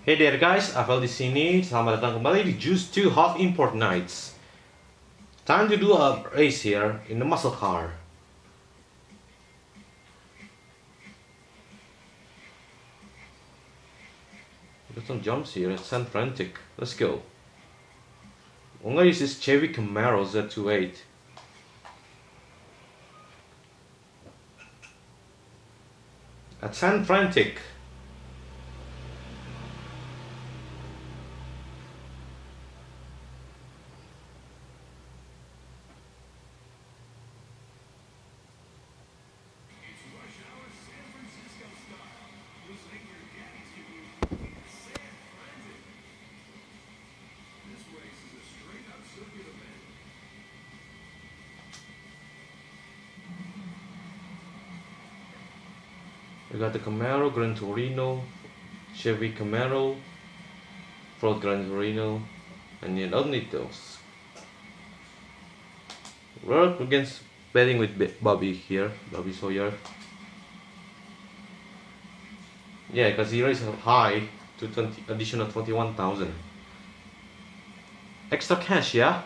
Hey there guys, Avel di sini. Selamat datang kembali di Juice 2 Hot Import Nights. Time to do a race here in the muscle car. Got some jumps here, it's frantic. Let's go. I'm gonna use this Chevy Camaro Z28. At San Frantic. We got the Camaro, Gran Torino, Chevy Camaro, Ford Gran Torino, and you don't need those. We're up against betting with Bobby here, Bobby Sawyer. Yeah, because he raised high to 20, additional 21,000. Extra cash, yeah?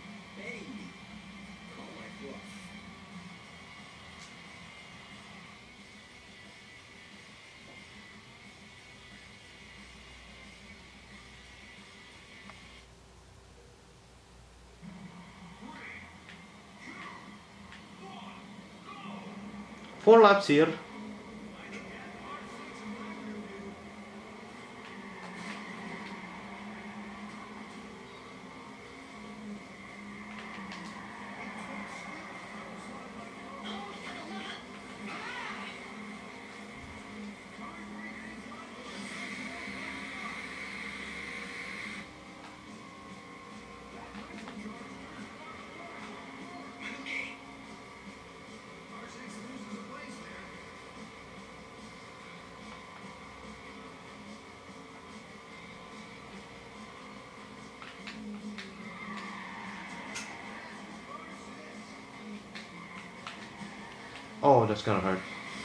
Four laps here. Oh, that's gonna hurt.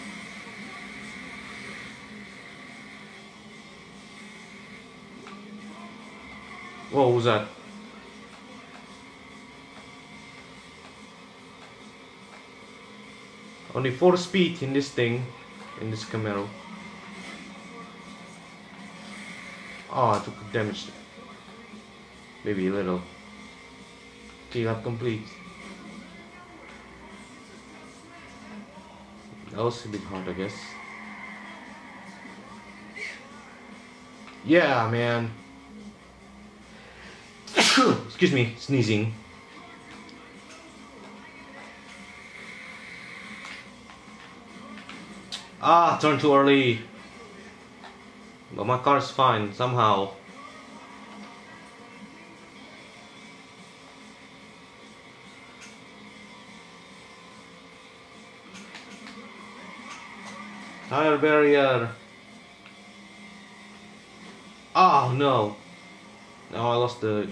What was that? Only 4 speed in this thing, in this Camaro. Oh, I took damage. Maybe a little. Okay, lap complete. That was a bit hard, I guess. Yeah, man. Excuse me, sneezing. Ah, turn too early. But my car is fine, somehow. Tire barrier. Oh no. Now I lost the...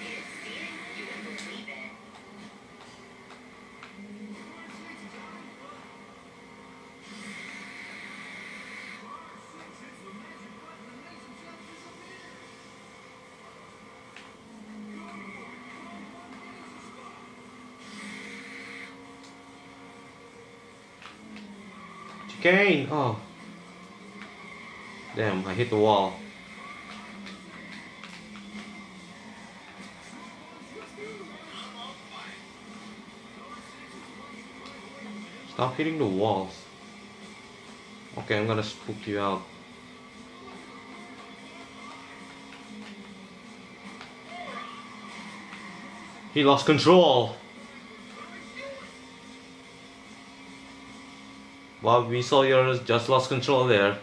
Chicane! Oh. Damn, I hit the wall. Stop hitting the walls. Okay, I'm gonna spook you out. He lost control. Well, we saw yours just lost control there.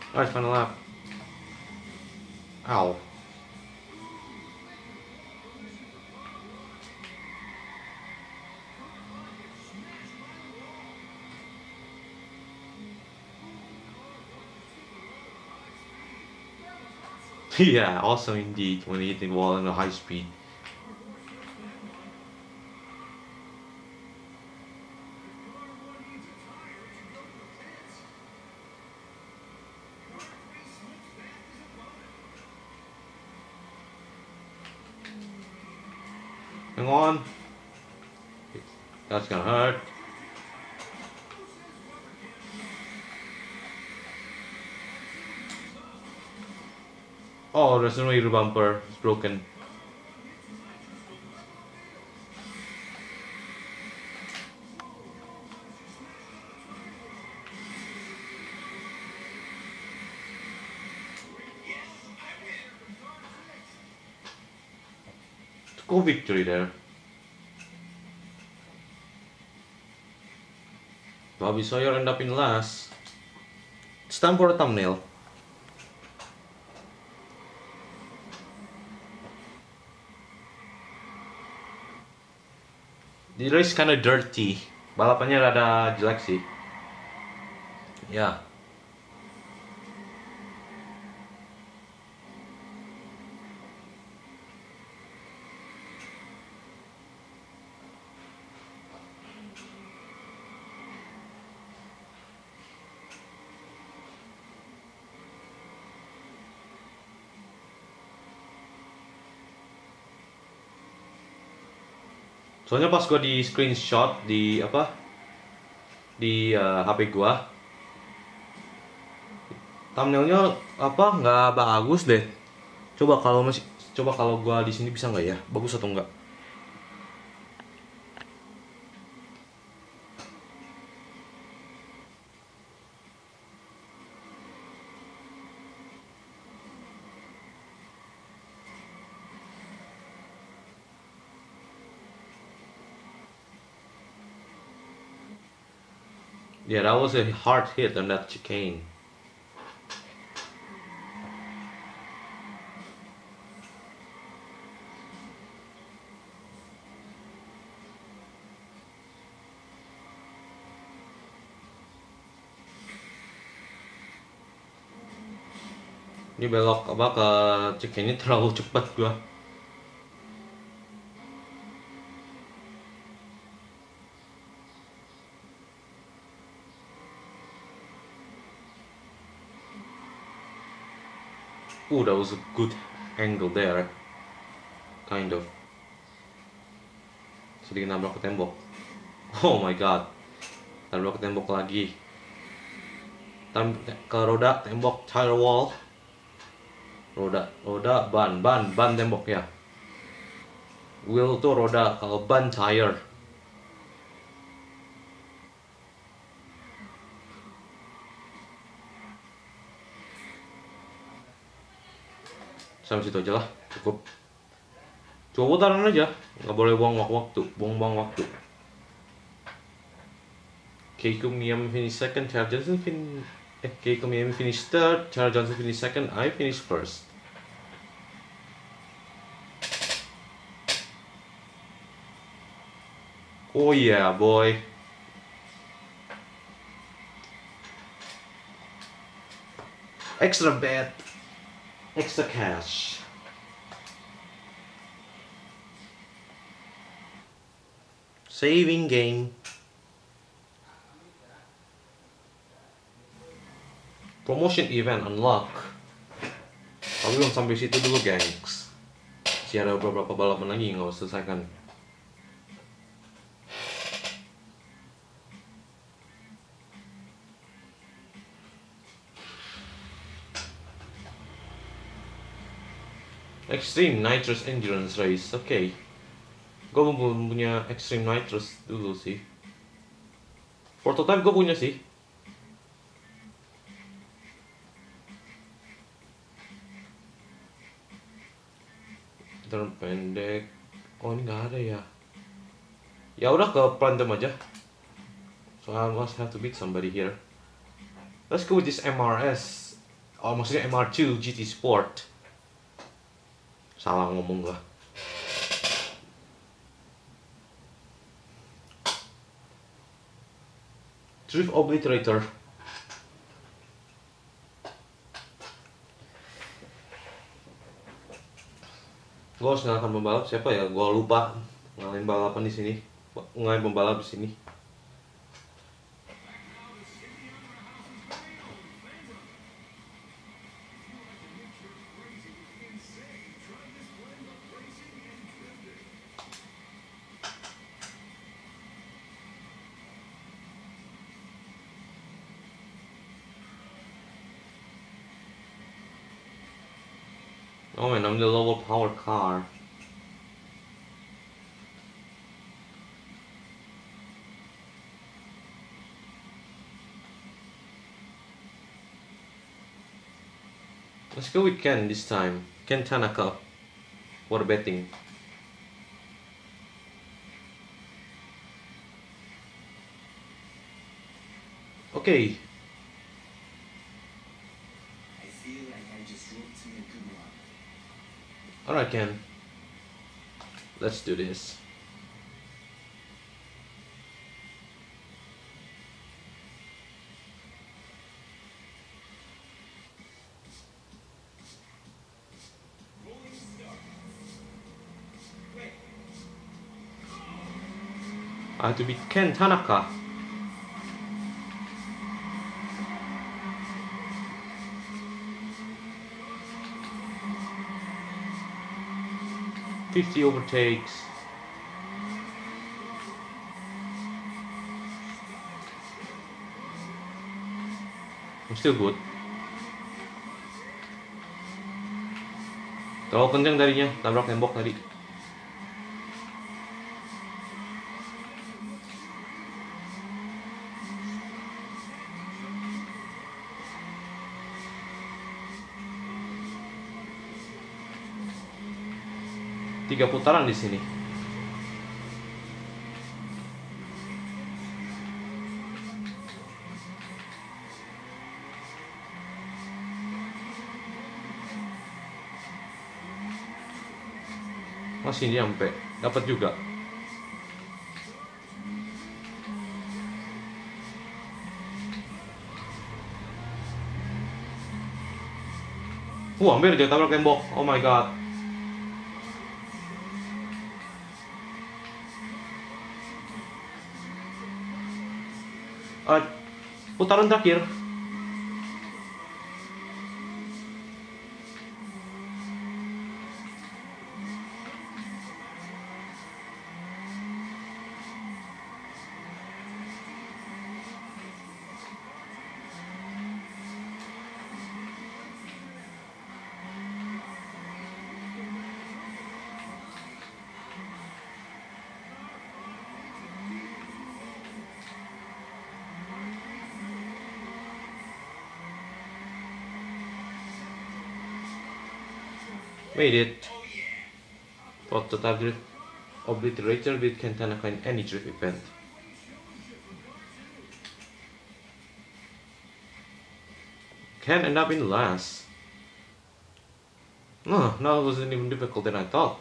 Alright, final lap. Ow. Yeah, awesome indeed when you hit the wall on a high speed. Hang on. That's gonna hurt. Oh, there's no rear bumper. It's broken. Cool victory there. Bobby Sawyer end up in last. It's time for a thumbnail. The race kinda dirty. Balapannya rada jelek sih. Ya. Soalnya pas gua di screenshot di apa di HP gua, thumbnailnya apa nggak bagus deh. Coba kalau gua di sini bisa nggak ya? Bagus atau enggak? Yeah, that was a hard hit on that chicane. Ini belok apa ke chicane ini terlalu cepat gua. That was a good angle there. Kind of. Sedikit nabrak ke tembok. Oh my god. Nabrak ke tembok lagi. Ke roda, tembok, tire wall. Roda, ban tembok ya. Wheel tuh roda, kalau ban tire. Sampai situ aja lah, cukup. Coba putaran aja, nggak boleh buang waktu. Keiko Miyami finish second, Charles Johnson Keiko Miyami finish third, Charles Johnson finish second, I finish first. Oh yeah, boy. Extra bet. Extra cash. Saving game. Promotion event unlock. Tapi belum sampai situ dulu, gengs. Masih ada beberapa balapan lagi yang harus selesaikan. Extreme Nitrous Endurance Race, oke. Gue belum punya Extreme Nitrous dulu sih. Prototype gue punya sih. Turn pendek. Oh ini nggak ada ya. Ya udah ke Plantem aja. So I must have to beat somebody here. Let's go with this MRS Oh maksudnya MR2 GT Sport. Salah ngomong gua. Drift Obliterator. Gue harus ngalahin pembalap siapa ya? Gue lupa ngalahin balapan di sini. Ngalahin pembalap di sini. Oh man, I'm the lower power car. Let's go with Ken this time. Ken Tanaka for betting. Okay. I feel like I just wrote to a good one. Alright, Ken. Let's do this. I have to beat Ken Tanaka. "50 overtakes." I'm still good. Terlalu kencang tadinya, tabrak tembok tadi. Tiga putaran di sini. Masih nyampe, dapat juga. Hampir dia tabrak tembok. Oh my god. Putaran terakhir. Made it. Prototype drift obliterator with Ken Tanaka in any drift event. Can end up in last. No, that wasn't even difficult than I thought.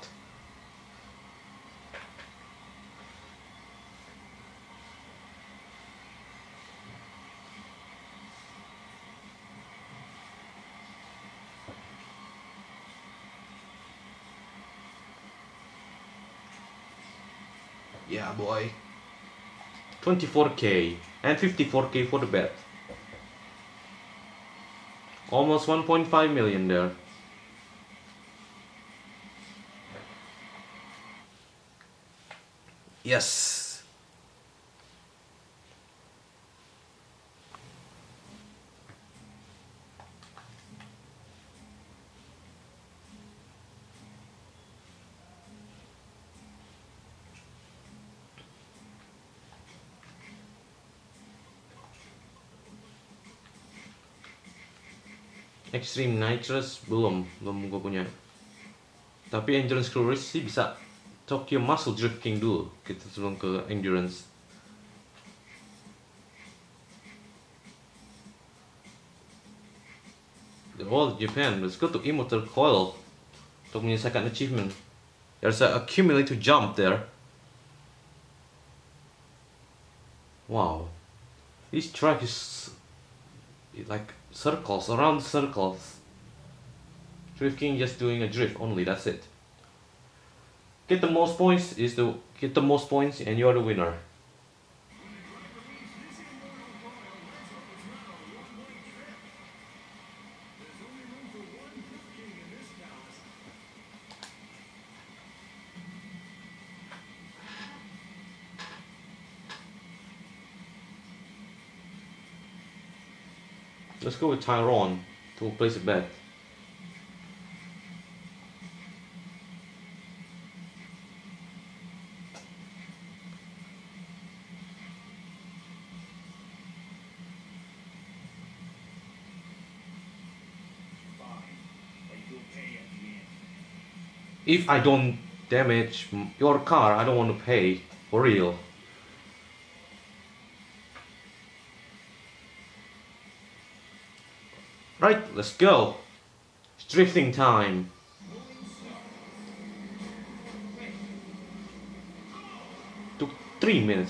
Yeah, boy. 24k and 54k for the bet. Almost 1.5 million there. Yes. Extreme Nitrous belum gue punya. Tapi Endurance Crew Race sih bisa. Tokyo Muscle Drift King dulu kita sebelum ke Endurance. the whole Japan. Let's go to Immortal Coil untuk menyelesaikan achievement. There's a accumulate to jump there. Wow, this track is like circles around circles. Drifting, just doing a drift only. That's it. Get the most points and you're the winner. Let's go with Tyrone to place a bet. If I don't damage your car, I don't want to pay for real. Right, let's go. It's drifting time. Took 3 minutes.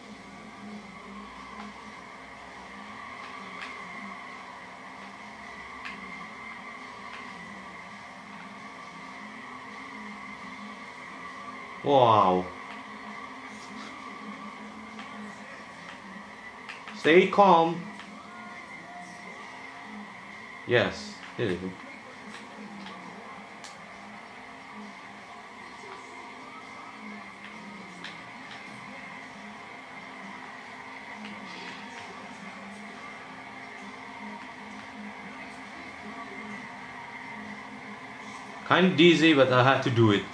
Wow. Stay calm. Yes, there you go. Kind of dizzy, but I had to do it.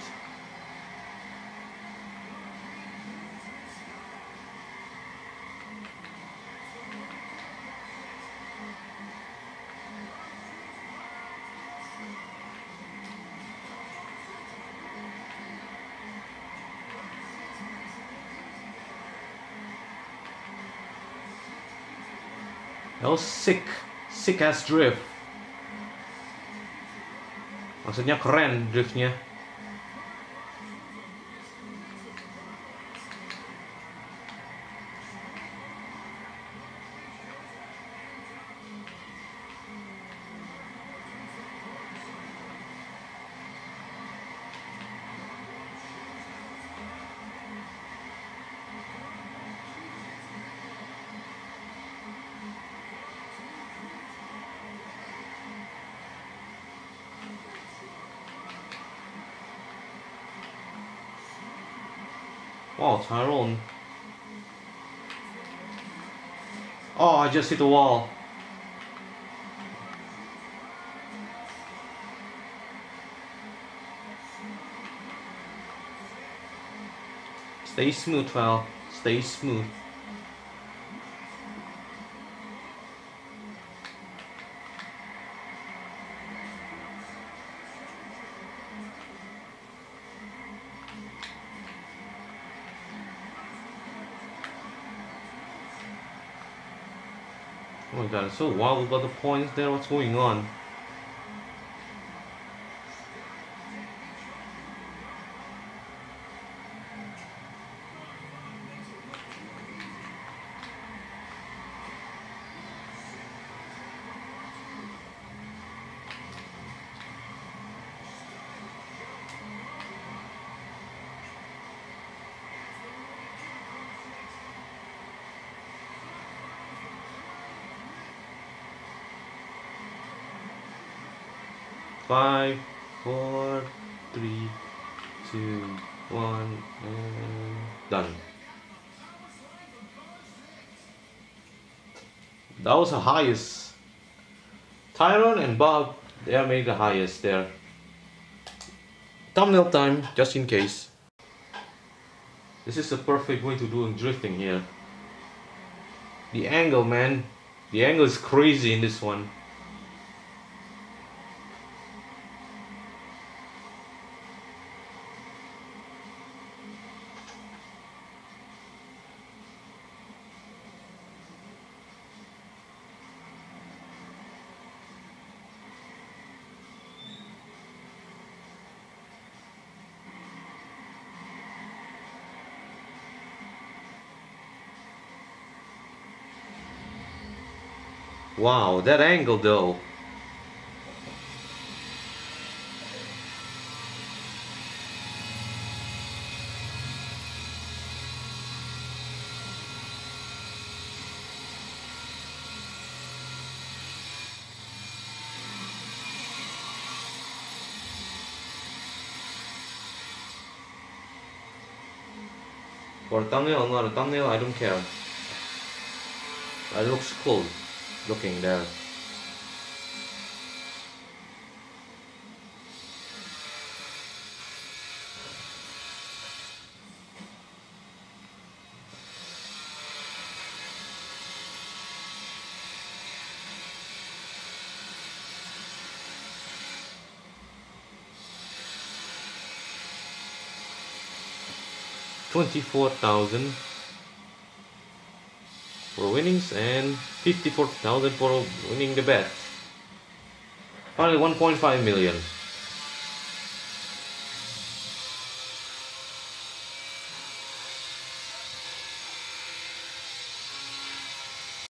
That was sick ass drift. Maksudnya keren driftnya. Wow, Tyrone. Oh, I just hit the wall. Stay smooth, Val. Stay smooth. Oh my god, it's so wild about the points there. What's going on? Five, four, three, two, one, and done. That was the highest. Tyrone and Bob, they are made the highest there. Thumbnail time, just in case. This is the perfect way to do drifting here. The angle, man. The angle is crazy in this one. Wow, that angle though. For thumbnail or not a thumbnail, I don't care. It looks cool looking there. $24,000 for winnings and $54,000 for winning the bet. Finally 1.5 million.